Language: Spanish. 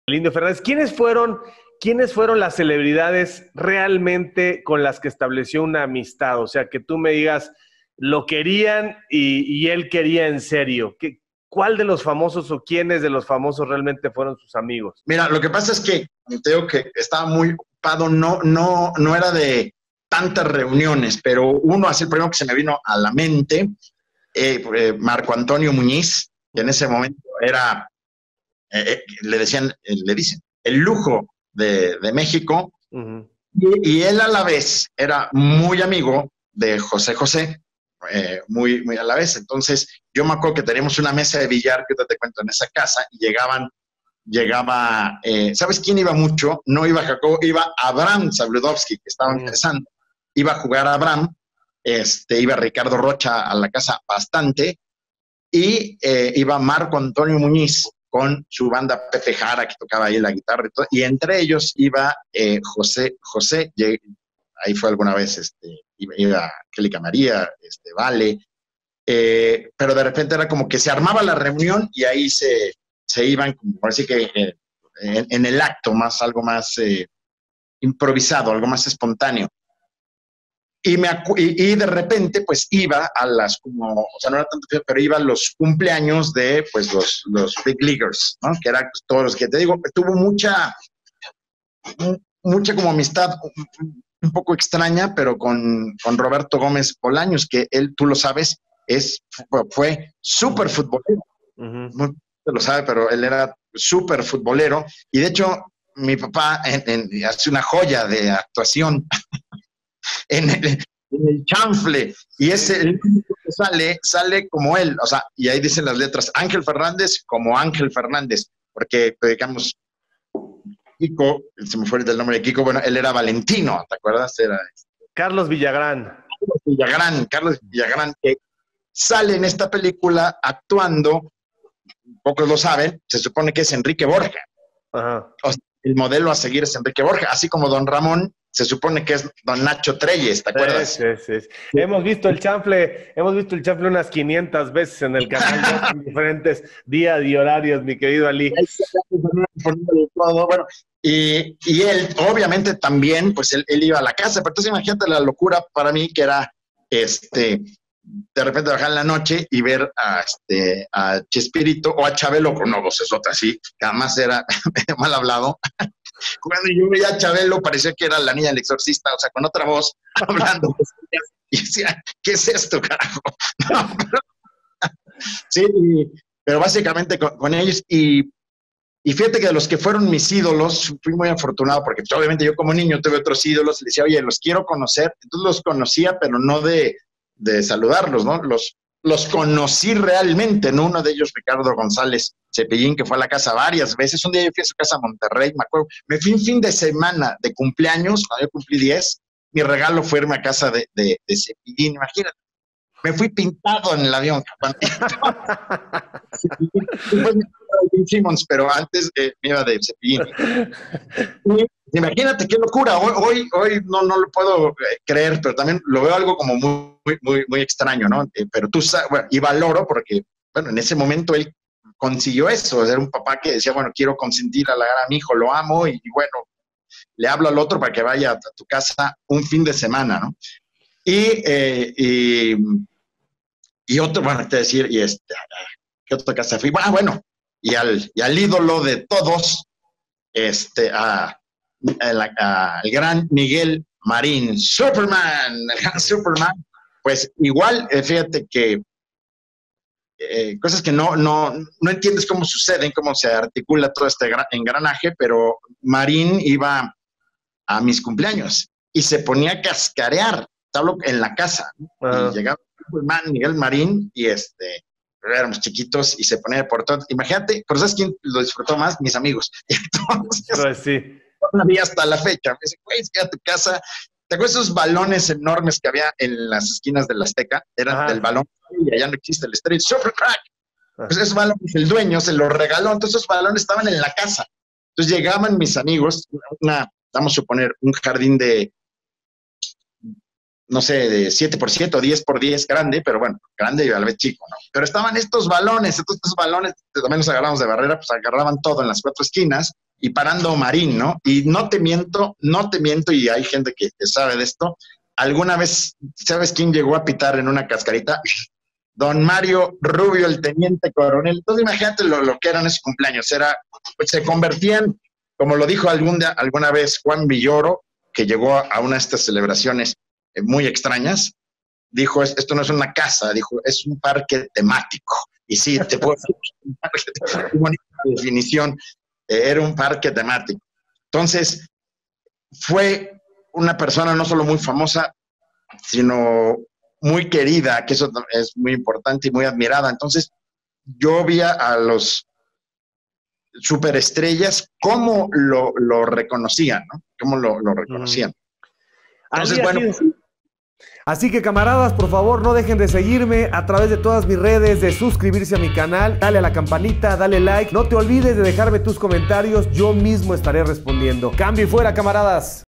El Indio Fernández. ¿Quiénes fueron las celebridades realmente con las que estableció una amistad? O sea, que tú me digas, lo querían y él quería en serio. ¿Cuál de los famosos o quiénes de los famosos realmente fueron sus amigos? Mira, lo que pasa es que te digo que estaba muy ocupado, no era de tantas reuniones, pero uno, así el primero que se me vino a la mente, Marco Antonio Muñiz, que en ese momento era, le dicen, el lujo de México, y él a la vez era muy amigo de José José, muy, muy a la vez. Entonces, yo me acuerdo que teníamos una mesa de billar, que te cuento, en esa casa, y llegaba, ¿sabes quién iba mucho? No iba Jacobo, iba Abraham Sabludowski, que estaba empezando, iba a jugar a Abraham, iba Ricardo Rocha a la casa bastante, y iba Marco Antonio Muñiz con su banda Pepe Jara, que tocaba ahí la guitarra y todo, y entre ellos iba José, ahí fue alguna vez, iba Angélica María, Vale, pero de repente era como que se armaba la reunión y ahí se iban, como así que en el acto, algo más improvisado, algo más espontáneo. Y de repente, pues iba a las, como, o sea, no era tanto, pero iba a los cumpleaños de, pues, los Big Leaguers, ¿no? Que eran pues, todos los que te digo, tuvo mucha como amistad un poco extraña, pero con Roberto Gómez Bolaños, que él, tú lo sabes, fue súper futbolero. No lo sabe, pero él era súper futbolero. Y de hecho, mi papá hace una joya de actuación en el chanfle, y ese el único que sale como él, o sea, y ahí dicen las letras Ángel Fernández como Ángel Fernández, porque digamos Kiko, se me fue el nombre de Kiko, bueno, él era Valentino, ¿te acuerdas? Era Carlos Villagrán, que sale en esta película actuando, pocos lo saben, se supone que es Enrique Borja. Ajá. O sea, el modelo a seguir es Enrique Borja, así como Don Ramón, se supone que es Don Nacho Treyes, ¿te acuerdas? Sí. Hemos visto el chanfle unas 500 veces en el canal, en diferentes días y horarios, mi querido Ali. Bueno, y él, obviamente, también, pues él iba a la casa, pero entonces imagínate la locura para mí que era, de repente bajar en la noche y ver a Chespirito o a Chabelo con una vocesota así, que además era mal hablado. Cuando yo veía a Chabelo parecía que era la niña del exorcista, o sea, con otra voz, hablando. Y decía, ¿qué es esto, carajo? No, sí, pero básicamente con ellos. Y fíjate que de los que fueron mis ídolos, fui muy afortunado porque pues, obviamente yo como niño tuve otros ídolos y le decía, oye, los quiero conocer. Entonces los conocía, pero no de saludarlos, ¿no? Los conocí realmente, ¿no? Uno de ellos, Ricardo González Cepillín, que fue a la casa varias veces. Un día yo fui a su casa a Monterrey, me acuerdo. Me fui un fin de semana de cumpleaños, cuando yo cumplí 10. Mi regalo fue irme a casa de Cepillín, imagínate. Me fui pintado en el avión. Simmons, pero antes me iba de Cepillín. Imagínate qué locura. Hoy no lo puedo creer, pero también lo veo algo como muy extraño, ¿no? Pero tú sabes, bueno, y valoro porque, bueno, en ese momento él consiguió eso, era un papá que decía, bueno, quiero consentir a mi hijo, lo amo, y bueno, le hablo al otro para que vaya a tu casa un fin de semana, ¿no? Y otro, bueno, te decir, ¿qué otra casa fui? Bueno, y al ídolo de todos, al gran Miguel Marín, Superman, el gran Superman, pues igual, fíjate que cosas que no entiendes cómo suceden, cómo se articula todo este engranaje, pero Marín iba a mis cumpleaños y se ponía a cascarear, hablo en la casa, ¿no? Y llegaba Miguel Marín y éramos chiquitos y se ponía por todo. Imagínate, pero ¿sabes quién lo disfrutó más? Mis amigos. Entonces, pues sí. Todavía hasta la fecha. Me dice, güey, quédate a tu casa. ¿Te acuerdas esos balones enormes que había en las esquinas del Azteca? Eran del balón, y allá no existe el Street Super Crack. Pues esos balones, el dueño se los regaló, entonces esos balones estaban en la casa. Entonces llegaban mis amigos, vamos a suponer, un jardín de, no sé, de 7x7 o 10x10 grande, pero bueno, grande y a la vez chico, ¿no? Pero estaban estos balones, entonces estos balones también los agarramos de barrera, pues agarraban todo en las 4 esquinas, y parando Marín, ¿no? Y no te miento, y hay gente que sabe de esto. ¿Alguna vez, sabes quién llegó a pitar en una cascarita? Don Mario Rubio, el teniente coronel. Entonces imagínate lo que eran esos cumpleaños. Pues, se convertían, como lo dijo alguna vez Juan Villoro, que llegó a una de estas celebraciones muy extrañas, dijo, esto no es una casa, dijo, es un parque temático. Y sí, te puedo decir, un parque temático, muy bonita definición, era un parque temático. Entonces, fue una persona no solo muy famosa, sino muy querida, que eso es muy importante y muy admirada. Entonces, yo vi a los superestrellas cómo lo reconocían, ¿no? Cómo lo reconocían. Entonces, bueno... Así que, camaradas, por favor, no dejen de seguirme a través de todas mis redes, de suscribirse a mi canal, dale a la campanita, dale like. No te olvides de dejarme tus comentarios, yo mismo estaré respondiendo. Cambio y fuera, camaradas.